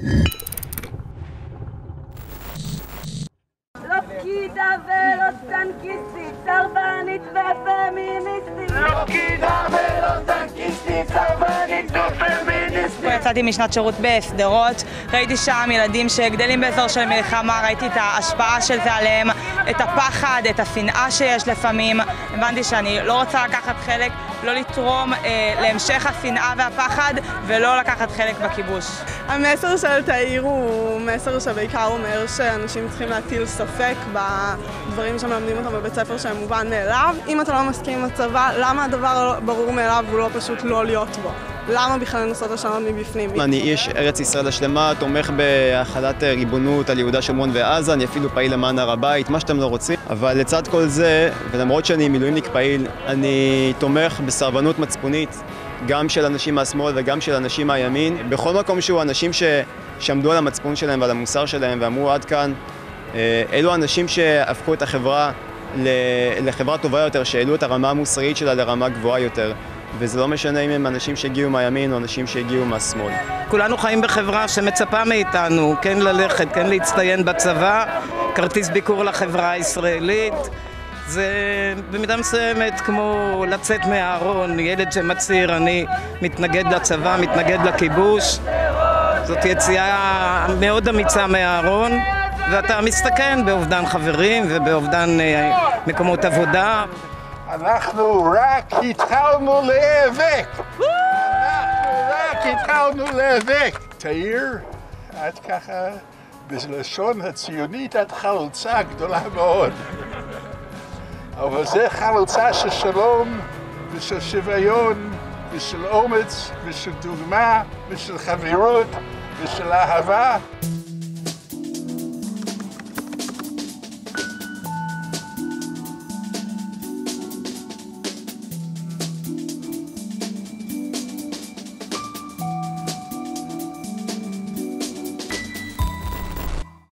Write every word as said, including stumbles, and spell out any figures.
לא פקידה ולא טנקיסטית, סרבנית ופמיניסטית. לא פקידה ולא טנקיסטית, סרבנית ופמיניסטית. יצאתי משנת שירות בסדרות, ראיתי שם ילדים שגדלים באזור של מלחמה, ראיתי את ההשפעה של זה עליהם, את הפחד, את השנאה שיש לפעמים. הבנתי שאני לא רוצה לקחת חלק, לא לתרום אה, להמשך השנאה והפחד, ולא לקחת חלק בכיבוש. המסר של תאיר הוא מסר שבעיקר אומר שאנשים צריכים להטיל ספק בדברים שמלמדים אותם בבית ספר שהם מובן מאליו. אם אתה לא מסכים עם הצבא, למה הדבר ברור מאליו הוא לא פשוט לא להיות בו? למה בכלל לנסות לשנות מבפנים? אני איש ארץ ישראל השלמה, תומך בהחלת ריבונות על יהודה שומרון ועזה, אני אפילו פעיל למען הר הבית, מה שאתם לא רוצים. אבל לצד כל זה, ולמרות שאני מילואימניק פעיל, אני תומך בסרבנות מצפונית, גם של אנשים מהשמאל וגם של אנשים מהימין. בכל מקום שהוא אנשים שעמדו על המצפון שלהם ועל המוסר שלהם ואמרו עד כאן, אלו אנשים שהפכו את החברה לחברה טובה יותר, שהעלו את הרמה המוסרית שלה לרמה גבוהה יותר. וזה לא משנה אם הם אנשים שהגיעו מהימין או אנשים שהגיעו מהשמאל. כולנו חיים בחברה שמצפה מאיתנו, כן ללכת, כן להצטיין בצבא, כרטיס ביקור לחברה הישראלית. זה במידה מסוימת כמו לצאת מהארון, ילד שמצהיר אני מתנגד לצבא, מתנגד לכיבוש. זאת יציאה מאוד אמיצה מהארון, ואתה מסתכן באובדן חברים ובאובדן מקומות עבודה. אנחנו רק התחלנו להיאבק! אנחנו רק התחלנו להיאבק! תאיר, את ככה, בלשון הציונית, את חלוצה גדולה מאוד. אבל זה חלוצה של שלום ושל שוויון ושל אומץ ושל דוגמה ושל חברות ושל אהבה.